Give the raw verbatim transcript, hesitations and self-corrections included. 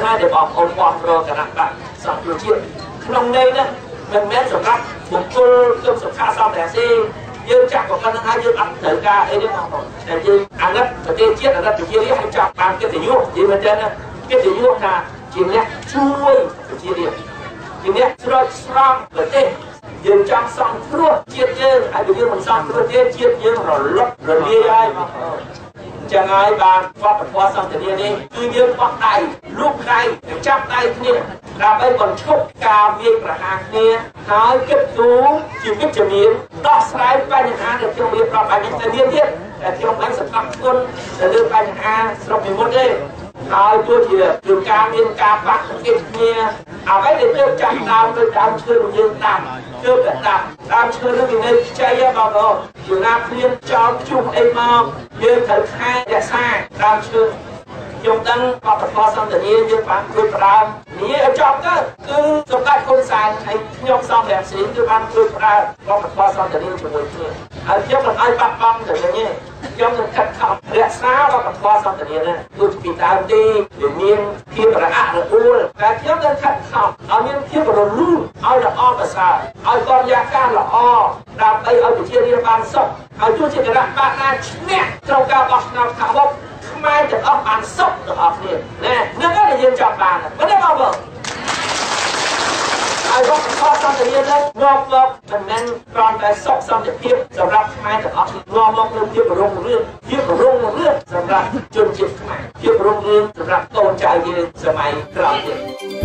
ណាដែលបងប្អូនគាំទ្រគណៈបកសង្គ្រោះជាតិក្នុងន័យនេះមិនមែនសម្រាប់បុគ្គលគឺសុខាសំរងស៊ីយើងចាក់ក៏ប៉ុណ្្នឹងហើយយើងអត់ត្រូវការអីទេបងប្អូនតែយើងអាណិតប្រទេសជាតិអាណិតប្រជារាស្ត្រឲ្យចាប់បានកិត្តិយសនិយាយមែនទេណាកិត្តិយសថាជាអ្នកជួយប្រជារាស្ត្រជាអ្នកស្រោចស្រង់ប្រទេសយើងចង់សង្គ្រោះជាតិយើងហើយបើយើងមិនសង្គ្រោះទេជាតិយើងរលត់រលាយហើយបងប្អូនចឹងហើយបានវប្បធម៌សន្តិនិកនេះគឺយើងបោះដៃលូកដៃចាប់ដៃគ្នាដើម្បីបញ្ឈប់ការវាយប្រហារគ្នាហើយគិតគូរជាវិជ្ជមានដោះស្រាយបញ្ហាដែលខ្ញុំមានប្រាប់ឲ្យនេះទៅទៀតទៀតតែខ្ញុំមិនសម្រាប់គុណទៅលើបញ្ហាស្រុកពីមុនទេហើយទោះជាគឺការមានការបាក់គិតគ្នាអ្វីដែលយើងចាស់ដើមទៅដើមឈើរបស់យើងដាំគឺតែដាំដើមឈើនឹងវានៅខ្ចីបងប្អូនជួនណាព្រៀនចោលជុំអីមកយើងត្រូវខែរក្សាដើមឈើខ្ញុំដឹងបបធរសន្តានាយើងបានជួយផ្ដើមនេះឲ្យចប់ទៅគឺសម្ដេចហ៊ុនសែនហើយខ្ញុំសំរងស៊ីគឺបានជួយផ្ដើមបបធរសន្តានាជាមួយគ្នាហើយខ្ញុំមិនឲ្យបាត់បង់ទៅវិញទេខ្ញុំនឹងខិតខំរក្សាបបធរសន្តានានេះដូចពីដើមទីវាមានភាពរអាក់រអួលតែខ្ញុំនឹងខិតខំឲ្យមានភាពរលូនឲ្យល្អប្រសើរឲ្យបរិយាកាសល្អដើម្បីឲ្យប្រជារាស្ត្របានសុខហើយទោះជាគណៈបកណាឈ្នះត្រូវការបោះឆ្នោតខាងមុខខ្មែរទាំងអស់បានសុខទាំងអស់គ្នាណែនឹងតែយើងចង់បានមិនទេបងប្អូនហើយវប្បធម៌សន្តិភាពនេះនាំមកមិនមែនគ្រាន់តែសុខសន្តិភាពសម្រាប់ខ្មែរទាំងអស់នាំមកនូវភាពរុងរឿងភាពរុងរឿងសម្រាប់ជនជាតិខ្មែរភាពរុងរឿងសម្រាប់កូនចៅយើងសម័យក្រោយទៀត